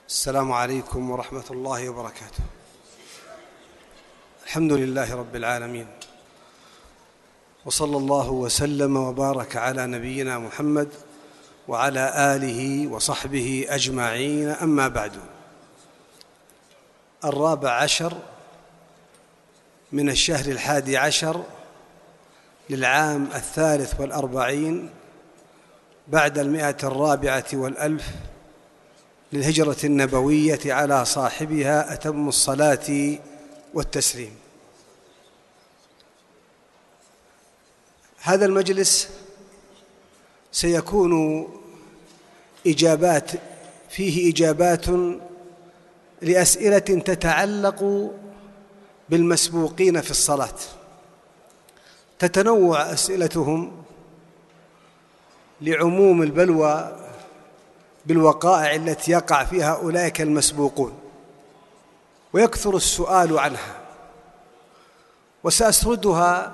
السلام عليكم ورحمة الله وبركاته. الحمد لله رب العالمين، وصلى الله وسلم وبارك على نبينا محمد وعلى آله وصحبه أجمعين، أما بعد. 14 من الشهر 11 للعام 43 بعد 104 للهجرة النبوية على صاحبها أتم الصلاة والتسليم. هذا المجلس سيكون فيه إجابات لأسئلة تتعلق بالمسبوقين في الصلاة، تتنوع أسئلتهم لعموم البلوى بالوقائع التي يقع فيها أولئك المسبوقون، ويكثر السؤال عنها، وسأسردها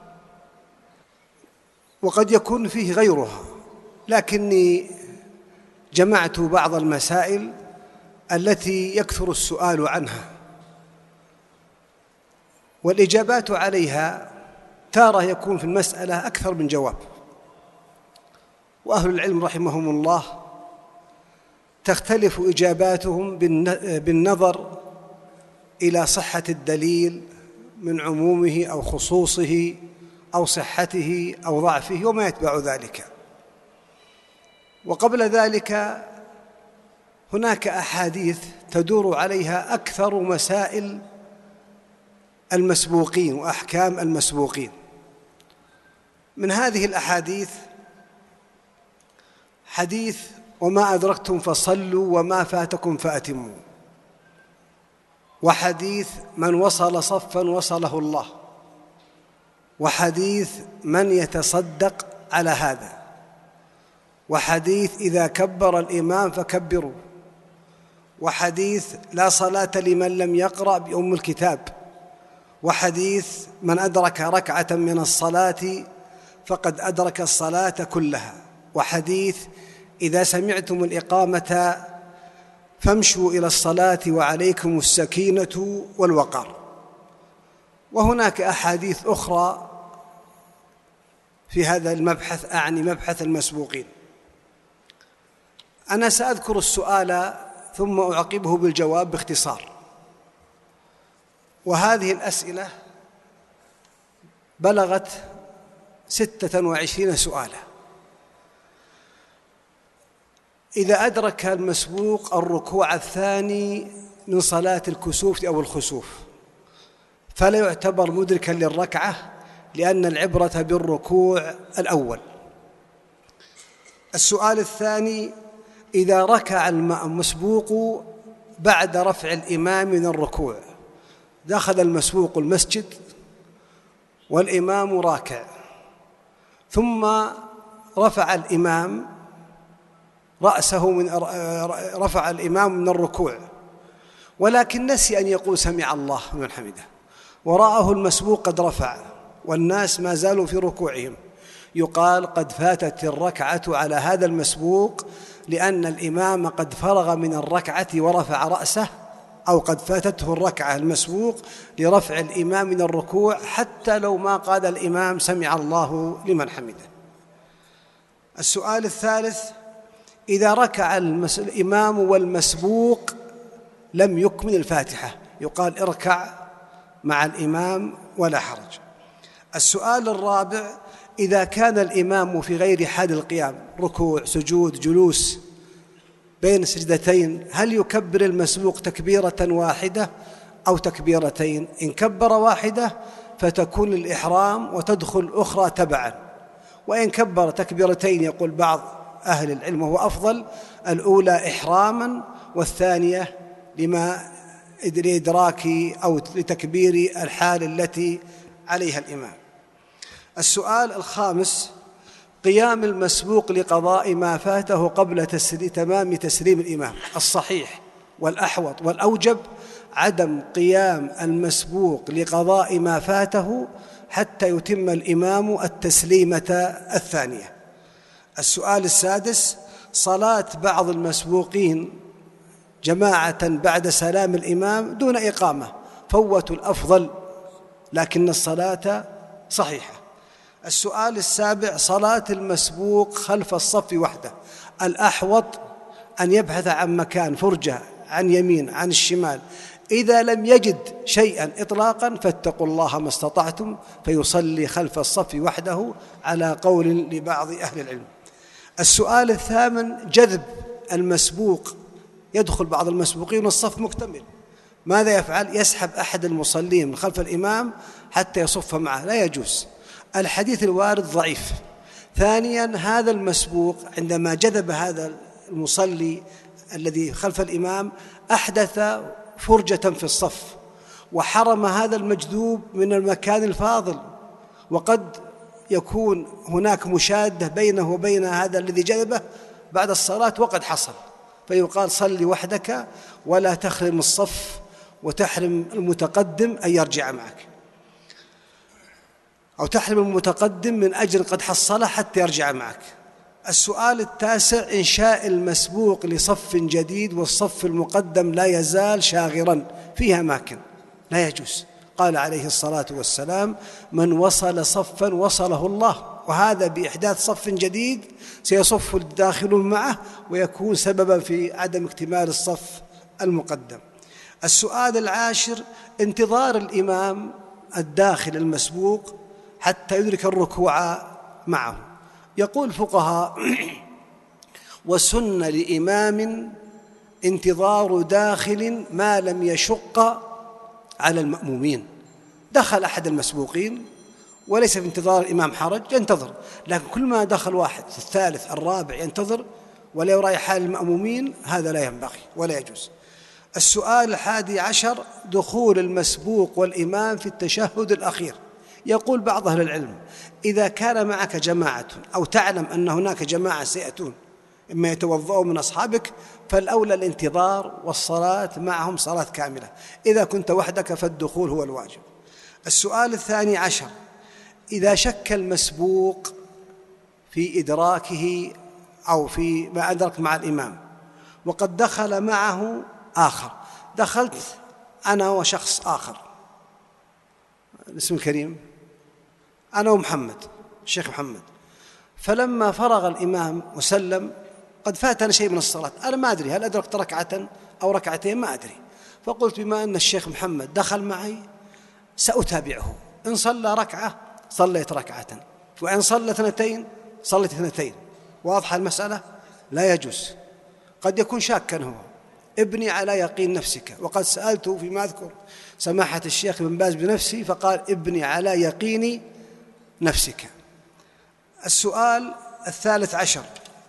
وقد يكون فيه غيرها، لكني جمعت بعض المسائل التي يكثر السؤال عنها، والإجابات عليها تارة يكون في المسألة أكثر من جواب. وأهل العلم رحمهم الله تختلف إجاباتهم بالنظر إلى صحة الدليل من عمومه أو خصوصه أو صحته أو ضعفه وما يتبع ذلك. وقبل ذلك هناك أحاديث تدور عليها أكثر مسائل المسبوقين وأحكام المسبوقين. من هذه الأحاديث حديث وما أدركتم فصلوا وما فاتكم فأتموا، وحديث من وصل صفا وصله الله، وحديث من يتصدق على هذا، وحديث إذا كبر الإمام فكبروا، وحديث لا صلاة لمن لم يقرأ بأم الكتاب، وحديث من أدرك ركعة من الصلاة فقد أدرك الصلاة كلها، وحديث إذا سمعتم الإقامة فامشوا إلى الصلاة وعليكم السكينة والوقار. وهناك أحاديث أخرى في هذا المبحث، أعني مبحث المسبوقين. أنا سأذكر السؤال ثم أعقبه بالجواب باختصار. وهذه الأسئلة بلغت 26 سؤالا. إذا أدرك المسبوق الركوع الثاني من صلاة الكسوف أو الخسوف فلا يعتبر مدركا للركعة، لأن العبرة بالركوع الأول. السؤال الثاني: إذا ركع المسبوق بعد رفع الإمام من الركوع، دخل المسبوق المسجد والإمام راكع، ثم رفع الإمام رفع الإمام من الركوع، ولكن نسي أن يقول سمع الله لمن حمده، ورآه المسبوق قد رفع والناس ما زالوا في ركوعهم، يقال قد فاتت الركعة على هذا المسبوق، لأن الإمام قد فرغ من الركعة ورفع رأسه، أو قد فاتته الركعة المسبوق لرفع الإمام من الركوع حتى لو ما قال الإمام سمع الله لمن حمده. السؤال الثالث: إذا ركع الإمام والمسبوق لم يكمل الفاتحة، يقال اركع مع الإمام ولا حرج. السؤال الرابع: إذا كان الإمام في غير حال القيام، ركوع، سجود، جلوس بين سجدتين، هل يكبر المسبوق تكبيرة واحدة أو تكبيرتين؟ إن كبر واحدة فتكون الإحرام وتدخل أخرى تبعا، وإن كبر تكبيرتين يقول بعض أهل العلم وهو أفضل، الأولى إحراما والثانية لإدراك أو لتكبير الحال التي عليها الإمام. السؤال الخامس: قيام المسبوق لقضاء ما فاته قبل تمام تسليم الإمام. الصحيح والأحوط والأوجب عدم قيام المسبوق لقضاء ما فاته حتى يتم الإمام التسليمة الثانية. السؤال السادس: صلاة بعض المسبوقين جماعة بعد سلام الإمام دون إقامة فوتوا الأفضل، لكن الصلاة صحيحة. السؤال السابع: صلاة المسبوق خلف الصف وحده، الأحوط أن يبحث عن مكان فرجة عن يمين عن الشمال، إذا لم يجد شيئا إطلاقا فاتقوا الله ما استطعتم، فيصلي خلف الصف وحده على قول لبعض أهل العلم. السؤال الثامن: جذب المسبوق، يدخل بعض المسبوقين والصف مكتمل، ماذا يفعل؟ يسحب أحد المصلين من خلف الإمام حتى يصف معه، لا يجوز، الحديث الوارد ضعيف. ثانيا: هذا المسبوق عندما جذب هذا المصلي الذي خلف الإمام أحدث فرجة في الصف وحرم هذا المجذوب من المكان الفاضل، وقد يكون هناك مشادة بينه وبين هذا الذي جذبه بعد الصلاة وقد حصل، فيقال: صلي وحدك ولا تخرم الصف وتحرم المتقدم أن يرجع معك، أو تحرم المتقدم من أجر قد حصله حتى يرجع معك. السؤال التاسع: إنشاء المسبوق لصف جديد والصف المقدم لا يزال شاغرا فيه أماكن، لا يجوز. قال عليه الصلاة والسلام: من وصل صفا وصله الله، وهذا بإحداث صف جديد سيصف الداخلون معه ويكون سببا في عدم اكتمال الصف المقدم. السؤال العاشر: انتظار الإمام الداخل المسبوق حتى يدرك الركوع معه. يقول الفقهاء: وسن لإمام انتظار داخل ما لم يشق على المأمومين. دخل أحد المسبوقين وليس في انتظار الإمام حرج، ينتظر، لكن كل ما دخل واحد الثالث الرابع ينتظر ولا يراعي حال المأمومين، هذا لا ينبغي ولا يجوز. السؤال الحادي عشر: دخول المسبوق والإمام في التشهد الأخير. يقول بعض أهل العلم: إذا كان معك جماعة أو تعلم أن هناك جماعة سيأتون إما يتوضؤون من أصحابك، فالأولى الانتظار والصلاة معهم صلاة كاملة. إذا كنت وحدك فالدخول هو الواجب. السؤال الثاني عشر: إذا شك المسبوق في إدراكه أو في ما أدرك مع الإمام وقد دخل معه آخر، دخلت أنا وشخص آخر، الاسم الكريم أنا ومحمد الشيخ محمد، فلما فرغ الإمام وسلم قد فاتنا شيء من الصلاة، أنا ما أدري هل أدركت ركعة أو ركعتين، ما أدري، فقلت بما أن الشيخ محمد دخل معي سأتابعه، إن صلى ركعة صليت ركعة، وإن صلى اثنتين صليت اثنتين. واضحة المسألة؟ لا يجوز. قد يكون شاكا هو، ابني على يقين نفسك، وقد سألته فيما أذكر سماحة الشيخ بن باز بنفسي فقال: ابني على يقين نفسك. السؤال الثالث عشر: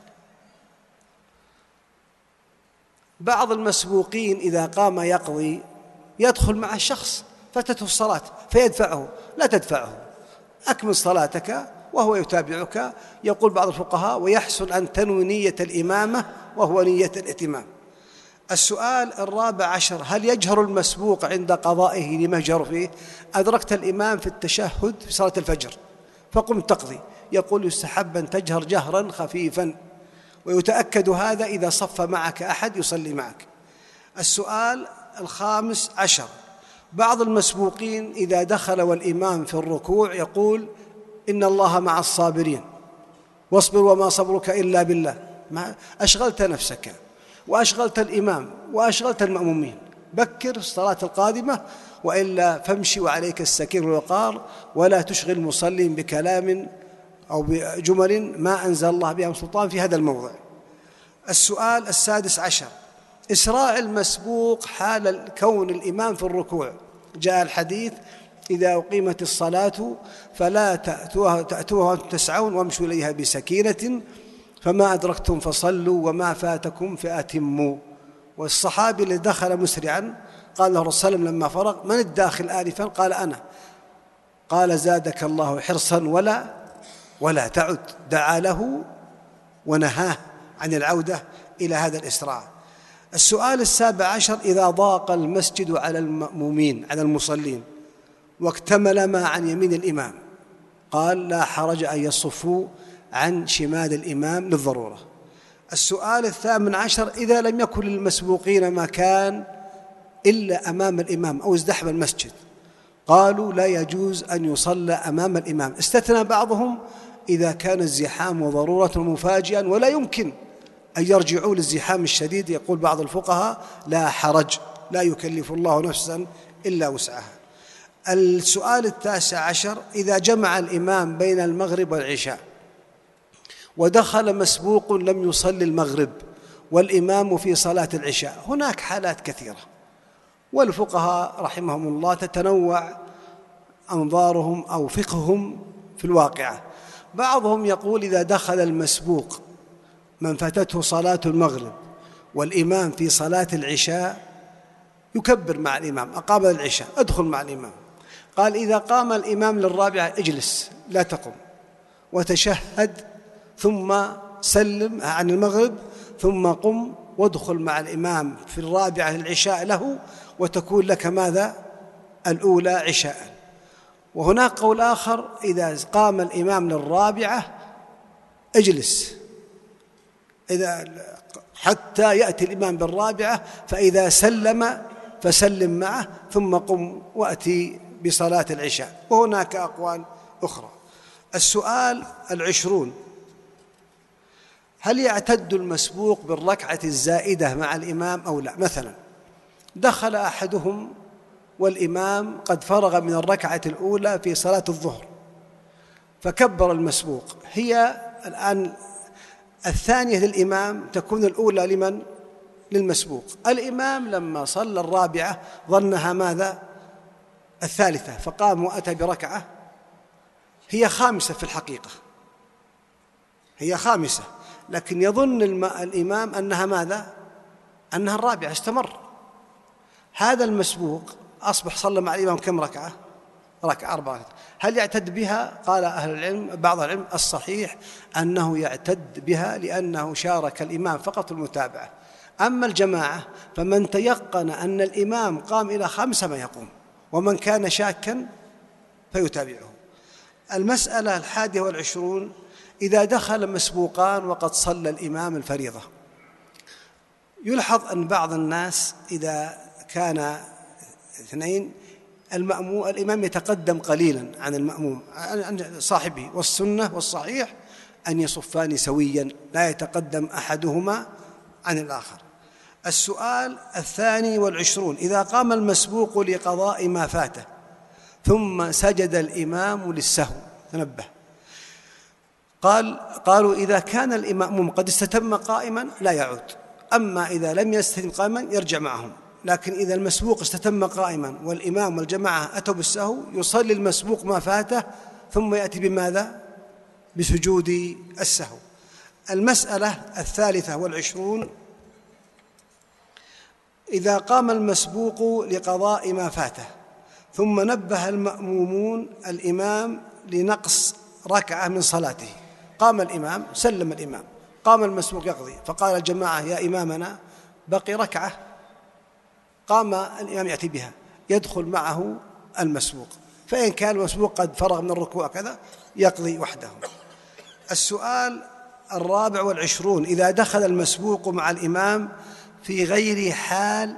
بعض المسبوقين إذا قام يقضي يدخل مع الشخص فتته الصلاة فيدفعه، لا تدفعه، أكمل صلاتك وهو يتابعك. يقول بعض الفقهاء: ويحسن أن تنوي نية الإمامة وهو نية الائتمام. السؤال الرابع عشر: هل يجهر المسبوق عند قضائه لما يجهر فيه؟ أدركت الإمام في التشهد في صلاة الفجر فقم تقضي، يقول: يستحب أن تجهر جهرا خفيفا، ويتأكد هذا إذا صف معك أحد يصلي معك. السؤال الخامس عشر: بعض المسبوقين إذا دخل والإمام في الركوع يقول: إن الله مع الصابرين واصبر وما صبرك إلا بالله. أشغلت نفسك وأشغلت الإمام وأشغلت المأمومين، بكر الصلاة القادمة، وإلا فامشي وعليك السكين والوقار، ولا تشغل المصلي بكلام أو بجمل ما أنزل الله بها من سلطان في هذا الموضع. السؤال السادس عشر: إسراع المسبوق حال كون الإمام في الركوع. جاء الحديث: إذا أقيمت الصلاة فلا تأتوها وأنتم تسعون وامشوا إليها بسكينة، فما أدركتم فصلوا وما فاتكم فأتموا. والصحابي الذي دخل مسرعا قال له الرسول صلى الله عليه وسلم لما فرغ: من الداخل آنفا؟ قال: أنا. قال: زادك الله حرصا ولا تعد. دعا له ونهاه عن العودة إلى هذا الإسراع. السؤال السابع عشر: إذا ضاق المسجد على المأمومين على المصلين واكتمل ما عن يمين الإمام، قال: لا حرج أن يصفوا عن شمال الإمام للضرورة. السؤال 18: إذا لم يكن للمسبوقين مكان إلا أمام الإمام أو ازدحم المسجد، قالوا لا يجوز أن يصلى أمام الإمام. استثنى بعضهم إذا كان الزحام وضرورة مفاجئا ولا يمكن أن يرجعوا للزحام الشديد، يقول بعض الفقهاء لا حرج، لا يكلف الله نفسا إلا وسعها. السؤال 19: إذا جمع الإمام بين المغرب والعشاء ودخل مسبوق لم يصلي المغرب والإمام في صلاة العشاء، هناك حالات كثيرة، والفقهاء رحمهم الله تتنوع أنظارهم أو فقههم في الواقعة. بعضهم يقول إذا دخل المسبوق من فاتته صلاة المغرب والإمام في صلاة العشاء يكبر مع الإمام، أقام العشاء أدخل مع الإمام. قال إذا قام الإمام للرابعة اجلس لا تقم وتشهد ثم سلم عن المغرب ثم قم وادخل مع الإمام في الرابعة العشاء له وتكون لك ماذا؟ الأولى عشاء. وهناك قول آخر إذا قام الإمام للرابعة اجلس حتى يأتي الإمام بالرابعة، فإذا سلم فسلم معه ثم قم وأتي بصلاة العشاء. وهناك أقوال أخرى. السؤال 20: هل يعتد المسبوق بالركعة الزائدة مع الإمام أو لا؟ مثلا دخل أحدهم والإمام قد فرغ من الركعة الأولى في صلاة الظهر فكبر المسبوق، هي الآن الثانية للإمام تكون الأولى لمن؟ للمسبوق. الإمام لما صلى الرابعة ظنها ماذا؟ الثالثة، فقام وأتى بركعة هي خامسة، في الحقيقة هي خامسة، لكن يظن الإمام أنها ماذا؟ أنها الرابعة، استمر. هذا المسبوق أصبح صلى مع الإمام كم ركعة؟ ركعة 4. هل يعتد بها؟ قال أهل العلم بعض العلم الصحيح أنه يعتد بها لأنه شارك الإمام فقط المتابعة. أما الجماعة فمن تيقن أن الإمام قام إلى 5 ما يقوم، ومن كان شاكا فيتابعه. المسألة 21: إذا دخل مسبوقان وقد صلى الإمام الفريضة، يلحظ أن بعض الناس إذا كان 2 الإمام يتقدم قليلا عن المأموم عن صاحبه، والسنة والصحيح أن يصفان سويا لا يتقدم أحدهما عن الآخر. السؤال 22: إذا قام المسبوق لقضاء ما فاته ثم سجد الإمام للسهو، تنبه، قالوا إذا كان الإمام قد استتم قائما لا يعود، أما إذا لم يستتم قائما يرجع معهم. لكن إذا المسبوق استتم قائما والإمام والجماعة أتوا بالسهو يصلي المسبوق ما فاته ثم يأتي بماذا؟ بسجود السهو. المسألة 23: إذا قام المسبوق لقضاء ما فاته ثم نبه المأمومون الإمام لنقص ركعة من صلاته، قام الإمام سلم الإمام، قام المسبوق يقضي، فقال الجماعة يا إمامنا بقي ركعة، قام الإمام يأتي بها، يدخل معه المسبوق، فإن كان المسبوق قد فرغ من الركوع كذا يقضي وحده. السؤال 24: إذا دخل المسبوق مع الإمام في غير حال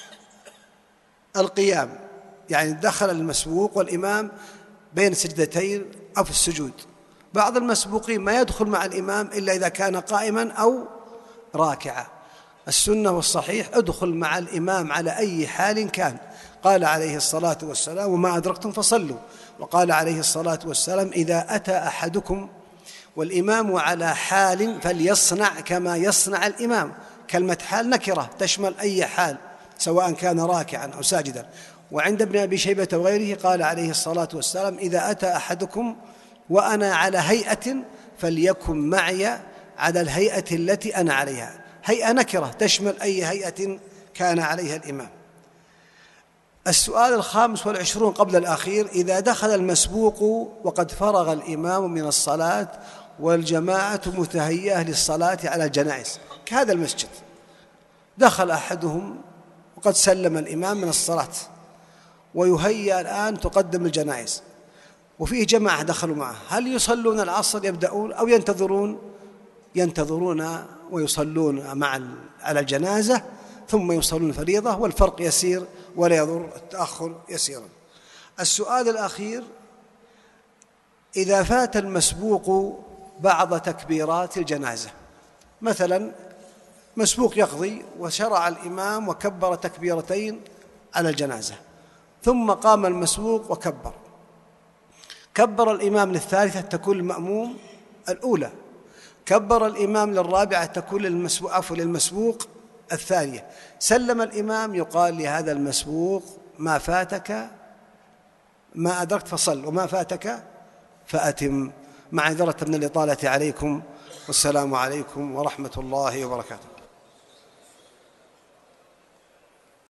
القيام، يعني دخل المسبوق والإمام بين سجدتين أو في السجود. بعض المسبوقين ما يدخل مع الإمام إلا إذا كان قائما أو راكعا. السنة والصحيح ادخل مع الإمام على أي حال كان. قال عليه الصلاة والسلام وما أدركتم فصلوا، وقال عليه الصلاة والسلام إذا أتى أحدكم والإمام على حال فليصنع كما يصنع الإمام. كلمة حال نكرة تشمل أي حال سواء كان راكعا أو ساجدا. وعند ابن أبي شيبة وغيره قال عليه الصلاة والسلام إذا أتى أحدكم وأنا على هيئة فليكن معي على الهيئة التي أنا عليها. هيئة نكرة تشمل أي هيئة كان عليها الإمام. السؤال 25 قبل الأخير: إذا دخل المسبوق وقد فرغ الإمام من الصلاة والجماعة متهيئة للصلاة على الجنائز كهذا المسجد، دخل أحدهم وقد سلم الإمام من الصلاة ويهيأ الآن تقدم الجنائز وفيه جماعة دخلوا معه، هل يصلون العصر يبدأون أو ينتظرون ويصلون على الجنازة ثم يصلون الفريضة، والفرق يسير ولا يضر التأخر يسيرا. السؤال الأخير: إذا فات المسبوق بعض تكبيرات الجنازة، مثلا مسبوق يقضي وشرع الإمام وكبر تكبيرتين على الجنازة، ثم قام المسبوق وكبر، كبر الإمام للثالثة تكون المأموم الأولى، كبر الإمام للرابعة تكون للمسبوق الثانية، سلم الإمام، يقال لهذا المسبوق: ما فاتك ما أدركت فصل، وما فاتك فأتم. معذرة من الإطالة عليكم، والسلام عليكم ورحمة الله وبركاته.